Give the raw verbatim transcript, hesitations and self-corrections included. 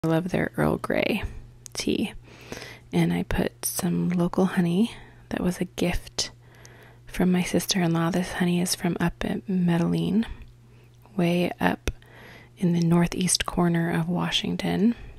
I love their Earl Grey tea. And I put some local honey that was a gift from my sister-in-law. This honey is from up at Medellin, way up in the northeast corner of Washington.